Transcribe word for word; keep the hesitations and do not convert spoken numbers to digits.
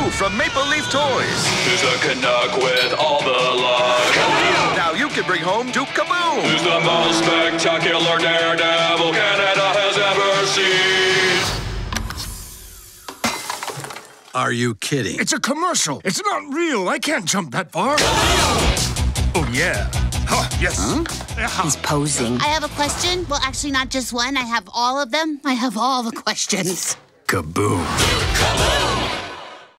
Kaboo from Maple Leaf Toys. Who's the Canuck with all the luck? Now you can bring home to Kaboom. Who's the most spectacular daredevil Canada has ever seen? Are you kidding? It's a commercial. It's not real. I can't jump that far. Oh, yeah. Huh, yes. Huh? He's posing. I have a question. Well, actually, not just one. I have all of them. I have all the questions. Kaboom.